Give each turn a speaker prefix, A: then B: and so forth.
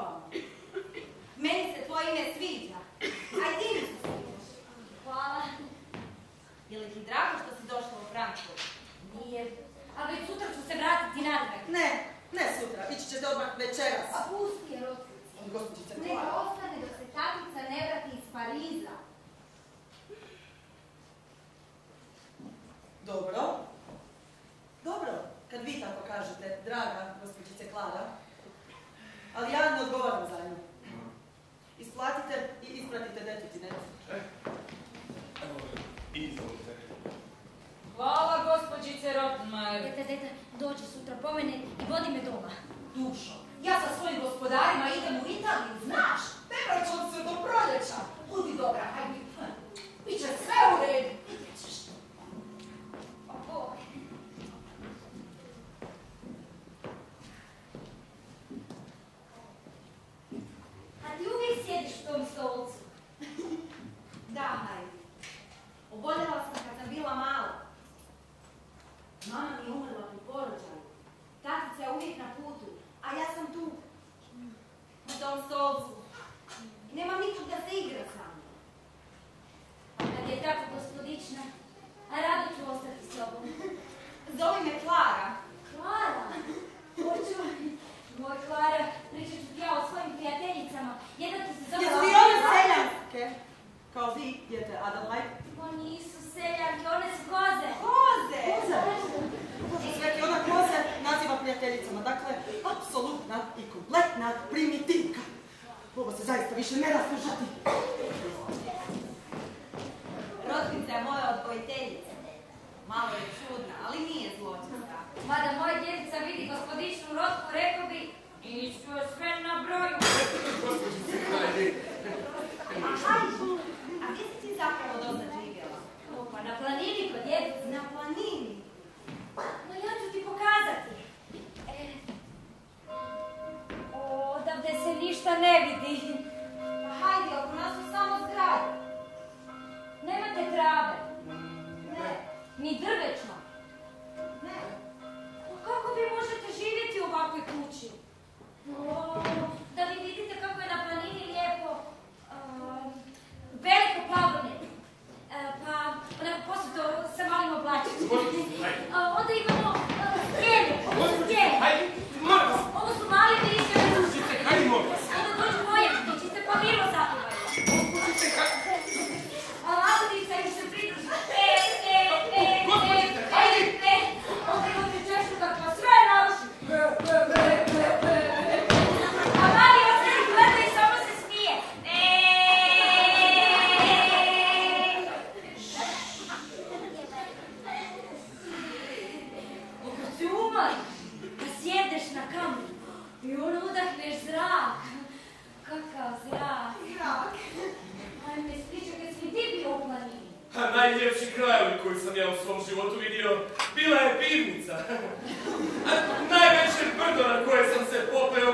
A: ovamo. Meni se tvoje ime sviđa. Aj ti mi se sviđaš.
B: Hvala.
A: Je li ti drago što si došla u Frankfurt?
B: Nije. A već sutra ću se vratiti natrag.
C: Ne sutra. Ići ćete odmah večeras.
B: A pusti je, Rotkici.
C: Gospođice
B: Neka
C: Klara.
B: ostane dok se tatica ne vrati iz Pariza.
C: Dobro, kad vi tako kažete, draga gospođice Klara, ali ja ne odgovaram za nju. Isplatite i ispratite deficinet.
D: Izvolite.
E: Hvala, gospođice Rottenmeier.
B: Deta, dođi sutra po mene i vodi me doma.
A: Dušo, ja sa svojim gospodarima idem u Italiju, znaš? Ne vraćam se do proljeća. Budi dobra, hajde. Biće sve u redu. Vidjet ćeš.
B: A ti uvijek sjediš u tom stolcu.
A: Da, Hajdi. Oboljela sam kad sam bila mala. Mama mi je umrla pri porođaju. Tatica je uvijek na putu, a ja sam tu. Na tom stolcu. I nemam nikog da se igra sa mnom.
B: Pa kad je tako gospodična, a rado ću ostati s tobom.
A: Zovi me Klara.
B: Klara! Hoću, moj Klara, pričat ću ti ja o svojim prijateljicama. Jedna ti se zove...
C: Jesu vi one seljanke? Kao vi, dijete Adelaide?
B: Pa nisu seljanke, one su koze.
A: Koze!
C: Bože sveti, ona koze naziva prijateljicama. Dakle, apsolutna i kompletna primitivka. Ovo se zaista više ne da slušati.
A: Rotkica je moja odgojiteljica. Malo je čudna, ali nije zločesta.
B: Mada moja djevica vidi gospodičnu Rotku, rekao bi, i što je sve na broju.
D: Gospođice, hajde.
A: A gdje si ti zapravo dozad živjela?
B: Pa na planini kod djevice.
A: Na planini.
B: No ja ću ti pokazati. Odavde se ništa ne vidi.
A: Pa hajde, oko nas su samo zgrade.
B: Nemate trave. Ne. Ni drveća.
A: Ne.
B: Kako vi možete živjeti u ovakvoj kući? Da vi vidite kako je na planini lijepo. Veliko plavo nebo. Pa, onako posuto sa malim oblačićima. Onda imamo stijene. Ovo su stijene. Ovo su mali vidiće. Onda dođu vojačke, čiste pa mirno zapivaju. A Lavodica im se pridruži. Onda imate češu kakva sve naruši. A mali vas vidi gleda i samo se smije. Ako si umor, da sjedeš na kamen i ono udahneš zrak. Kakav zrak.
A: Zrak.
B: Ajme, ispričaj kad si ti bio u planini.
D: A najljepši krajovi koji sam ja u svom životu vidio bila je pivnica. A najveće brdo na koje sam se popeo